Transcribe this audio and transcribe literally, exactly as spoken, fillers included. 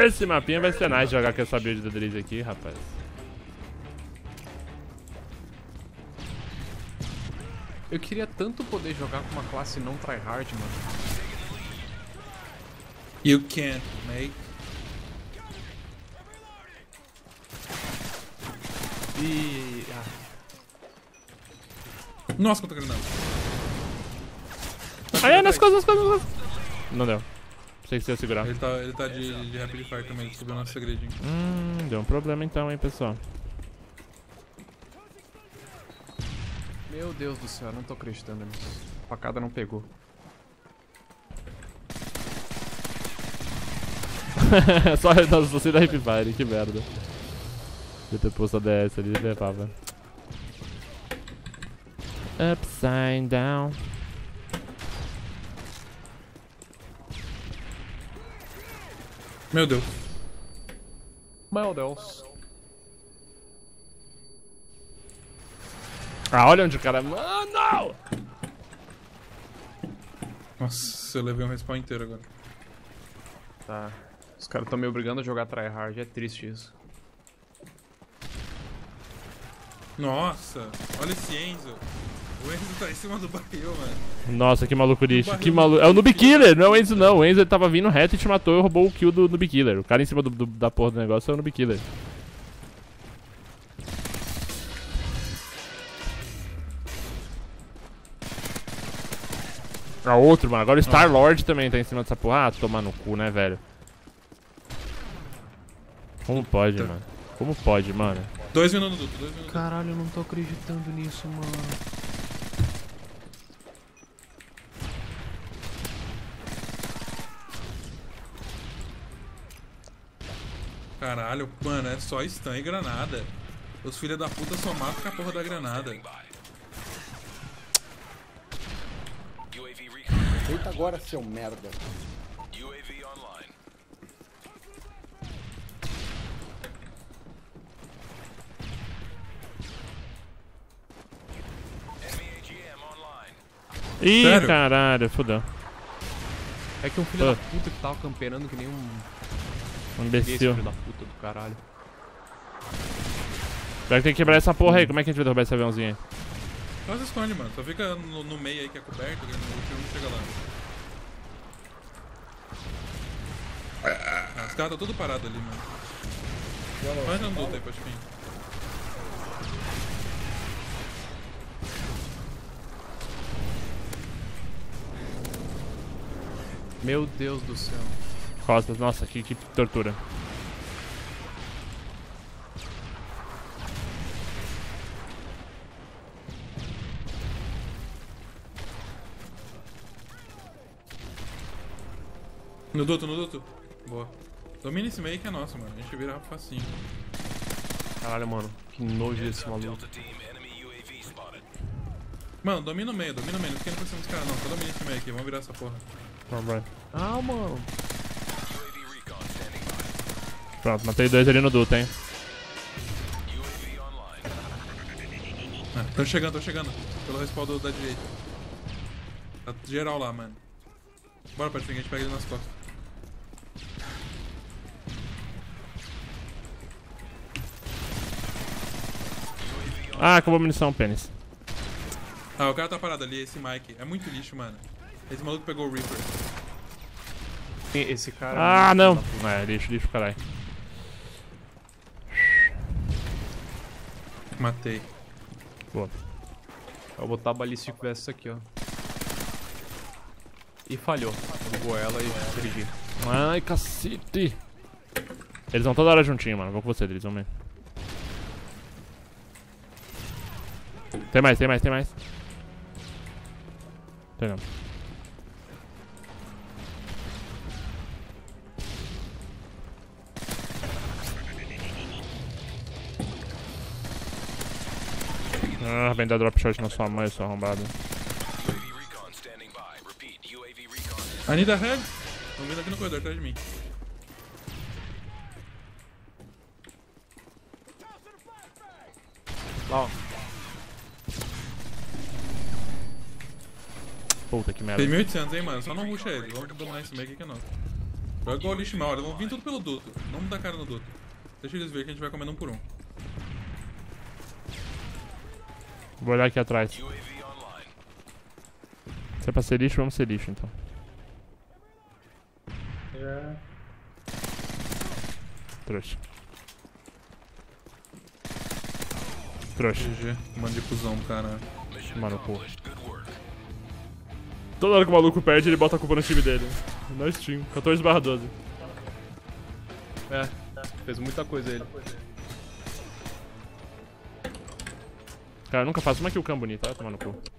Esse mapinha vai ser nice jogar com essa build do Drizzy aqui, rapaz. Eu queria tanto poder jogar com uma classe não tryhard, mano. You can't make. E... Ah. Nossa, quanto granada. Aí, é, nas costas, nas costas, nas costas. Não deu. Sei que você ia segurar. Ele tá, ele tá de, de Rapid Fire também, ele subiu nosso segredinho. Hum, deu um problema então, hein, pessoal. Meu Deus do céu, eu não tô acreditando nisso. A facada não pegou. Só nossa, você da Rapid Fire, que merda. Eu ter posto a D S ali, levava. Upside down. Meu Deus. Meu Deus. Ah, olha onde o cara... Mano! Nossa, eu levei um respawn inteiro agora. Tá. Os caras estão me obrigando a jogar tryhard, é triste isso. Nossa, olha esse Enzo. O Enzo tá em cima do barril, mano. Nossa, que maluco lixo, que maluco... É o Noob Killer, não é o Enzo não. O Enzo ele tava vindo reto e te matou e roubou o kill do Noob Killer. O cara em cima do, do, da porra do negócio é o Noob Killer. Ah, outro, mano. Agora o Star-Lord também tá em cima dessa porra. Ah, tomar no cu, né, velho? Como pode, mano? Como pode, mano? Dois minutos, Duto, dois minutos. Caralho, eu não tô acreditando nisso, mano. Caralho, mano, é só stun e granada. Os filhos da puta só matam com a porra da granada. Eita agora, seu merda. Ih, Sério? caralho, fodeu. É que um filho Ah. da puta que tava camperando que nem um... Um Esse imbecil. filho da puta do caralho. Vai ter que quebrar essa porra aí. Como é que a gente vai derrubar esse aviãozinho aí? Só se esconde, mano. Só fica no, no meio aí que é coberto, que o tiro não chega lá. Ah, os caras tá tudo parado ali, mano. Vai dando luta aí, Pachipim. Meu Deus do céu. Costas, nossa, que, que tortura. No duto, no duto. Boa. Domina esse meio que é nosso, mano. A gente vira facinho. Caralho, mano. Que nojo desse maluco. Mano, domina o meio, domina o meio. Não fica indo pra cima dos caras, não. Só domina esse meio aqui. Vamos virar essa porra. Vamos, Ah, mano. Pronto, matei dois ali no duto, hein? Ah, tô chegando, tô chegando. Pelo respaldo da direita. Tá geral lá, mano. Bora, Patrick, a gente pega ele nas costas. Ah, acabou a munição, pênis. Ah, o cara tá parado ali, esse Mike. É muito lixo, mano. Esse maluco pegou o Reaper. Esse cara... Ah, é não. muito filho da puta. É, lixo, lixo, caralho. Matei. Boa. Eu vou botar a balística versus aqui, ó. E falhou. Bugou ela e perdi. Ai, cacete. Eles vão toda hora juntinho, mano. Vou com você, Driz, vamos ver. Tem mais, tem mais, tem mais. Tem não. Ah, vem dar drop shot na sua mãe, seu arrombado. I need a head. Estão vindo aqui no corredor, atrás de mim. Lá, ó. Puta que merda. Tem mil e oitocentos, hein, mano. Só não ruxa ele. Vamos dominar esse meio aqui que é nosso. Joga igual lixo mal, eles vão vir tudo pelo duto. Não me dá cara no duto. Deixa eles ver que a gente vai comendo um por um. Vou olhar aqui atrás. Se é pra ser lixo, vamos ser lixo então. É. Trouxa. Trouxa. G G. Mano de cuzão do caralho. Mano, pô. Toda hora que o maluco perde, ele bota a culpa no time dele. Na Steam, quatorze barra doze. É, fez muita coisa ele. Cara, eu nunca faço uma kill cam bonita, tá? Tomar no cu.